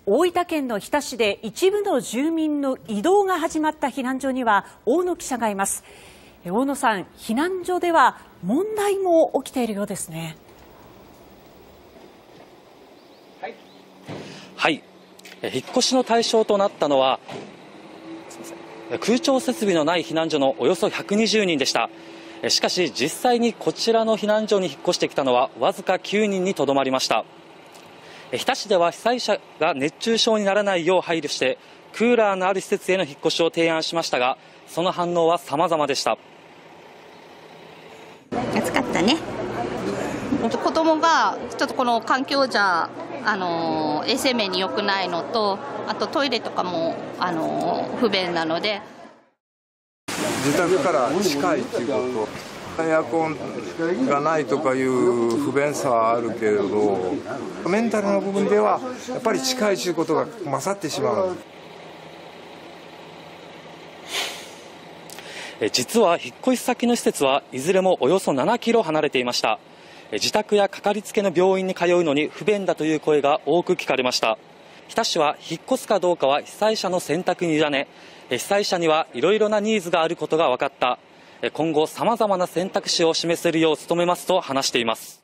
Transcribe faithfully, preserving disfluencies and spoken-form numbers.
大分県の日田市で一部の住民の移動が始まった避難所には大野記者がいます。大野さん、避難所では問題も起きているようですね。 はい、はい、引っ越しの対象となったのはすみません、空調設備のない避難所のおよそひゃくにじゅうにんでした。しかし実際にこちらの避難所に引っ越してきたのはわずかきゅうにんにとどまりました。日田市では被災者が熱中症にならないよう配慮してクーラーのある施設への引っ越しを提案しましたが、その反応は様々でした。 暑かったね。本当子供がちょっとこの環境じゃあの衛生面に良くないのと、あとトイレとかもあの不便なので、 自宅から近いっていうこと、エアコンがないとかいう不便さはあるけれど、メンタルの部分ではやっぱり近いということが勝ってしまう。 実は引っ越し先の施設はいずれもおよそななキロ離れていました。自宅やかかりつけの病院に通うのに不便だという声が多く聞かれました。日田市は引っ越すかどうかは被災者の選択に委ね、被災者にはいろいろなニーズがあることが分かった。今後さまざまな選択肢を示せるよう努めますと話しています。